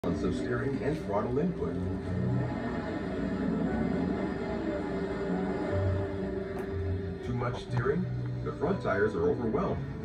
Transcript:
balance of steering and throttle input. Too much steering? The front tires are overwhelmed.